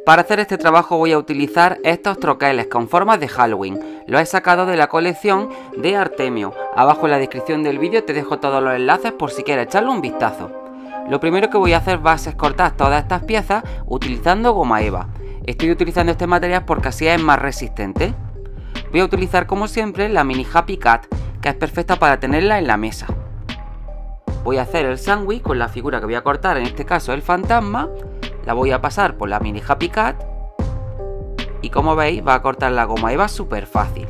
Para hacer este trabajo voy a utilizar estos troqueles con formas de Halloween. Los he sacado de la colección de Artemio. Abajo en la descripción del vídeo te dejo todos los enlaces por si quieres echarle un vistazo. Lo primero que voy a hacer va a ser cortar todas estas piezas utilizando goma eva. Estoy utilizando este material porque así es más resistente. Voy a utilizar como siempre la mini Happy Cat, que es perfecta para tenerla en la mesa. Voy a hacer el sándwich con la figura que voy a cortar, en este caso el fantasma. La voy a pasar por la mini Happy Cat y como veis va a cortar la goma eva súper fácil.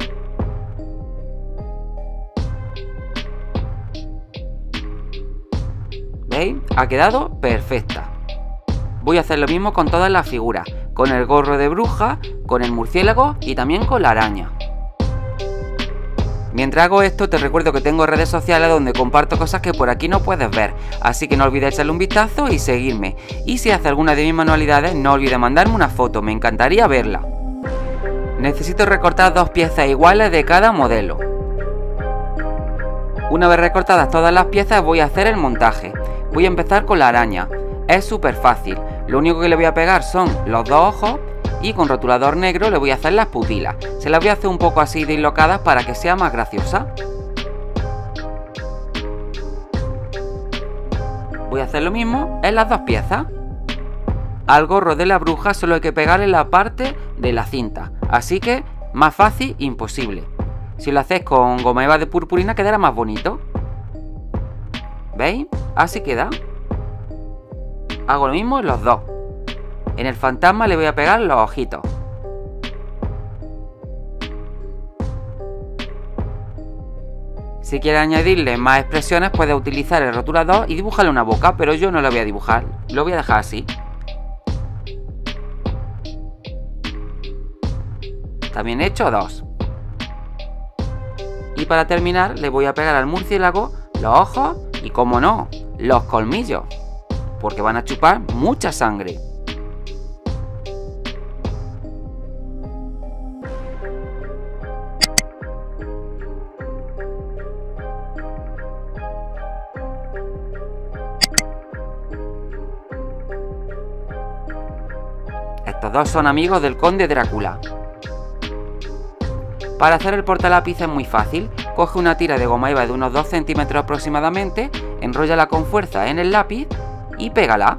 ¿Veis? Ha quedado perfecta. Voy a hacer lo mismo con todas las figuras, con el gorro de bruja, con el murciélago y también con la araña. Mientras hago esto te recuerdo que tengo redes sociales donde comparto cosas que por aquí no puedes ver, así que no olvides echarle un vistazo y seguirme. Y si haces alguna de mis manualidades no olvides mandarme una foto, me encantaría verla. Necesito recortar dos piezas iguales de cada modelo. Una vez recortadas todas las piezas voy a hacer el montaje. Voy a empezar con la araña, es súper fácil, lo único que le voy a pegar son los dos ojos. Y con rotulador negro le voy a hacer las pupilas. Se las voy a hacer un poco así dislocadas para que sea más graciosa. Voy a hacer lo mismo en las dos piezas. Al gorro de la bruja solo hay que pegarle la parte de la cinta. Así que más fácil imposible. Si lo hacéis con goma eva de purpurina quedará más bonito. ¿Veis? Así queda. Hago lo mismo en los dos. En el fantasma le voy a pegar los ojitos. Si quieres añadirle más expresiones puedes utilizar el rotulador y dibujarle una boca, pero yo no lo voy a dibujar, lo voy a dejar así. También he hecho dos. Y para terminar le voy a pegar al murciélago los ojos y, como no, los colmillos, porque van a chupar mucha sangre. Estos dos son amigos del conde Drácula. Para hacer el portalápiz es muy fácil. Coge una tira de goma eva de unos 2 centímetros aproximadamente, enróllala con fuerza en el lápiz y pégala.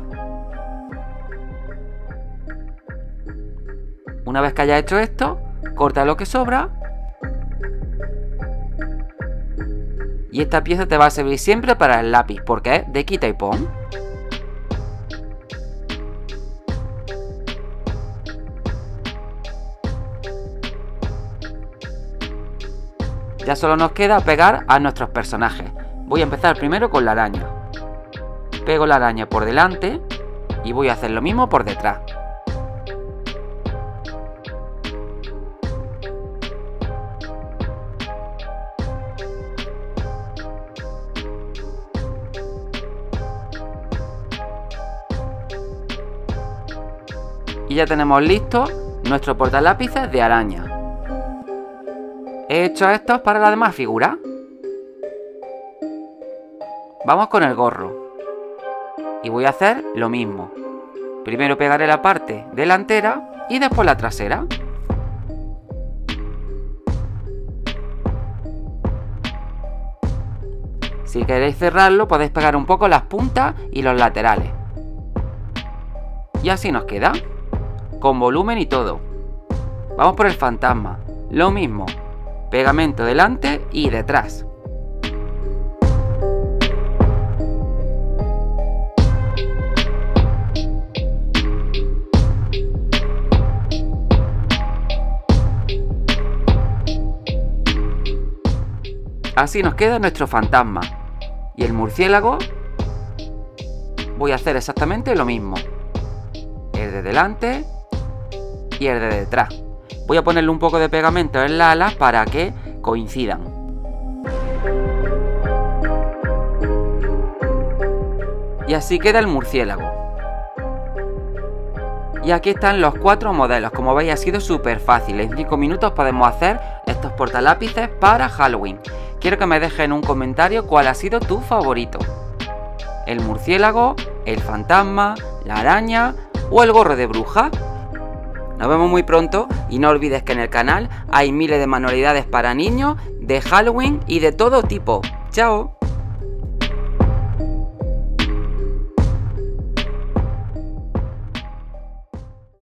Una vez que haya hecho esto, corta lo que sobra. Y esta pieza te va a servir siempre para el lápiz, porque es de quita y pon. Ya solo nos queda pegar a nuestros personajes. Voy a empezar primero con la araña. Pego la araña por delante y voy a hacer lo mismo por detrás. Y ya tenemos listo nuestro portalápices de araña. He hecho estos para las demás figuras. Vamos con el gorro. Y voy a hacer lo mismo. Primero pegaré la parte delantera y después la trasera. Si queréis cerrarlo podéis pegar un poco las puntas y los laterales. Y así nos queda. Con volumen y todo. Vamos por el fantasma. Lo mismo. Pegamento delante y detrás. Así nos queda nuestro fantasma. Y el murciélago voy a hacer exactamente lo mismo. El de delante y el de detrás. Voy a ponerle un poco de pegamento en las alas para que coincidan. Y así queda el murciélago. Y aquí están los 4 modelos. Como veis ha sido súper fácil. En 5 minutos podemos hacer estos portalápices para Halloween. Quiero que me dejes en un comentario cuál ha sido tu favorito. El murciélago, el fantasma, la araña o el gorro de bruja. Nos vemos muy pronto y no olvides que en el canal hay miles de manualidades para niños, de Halloween y de todo tipo. ¡Chao!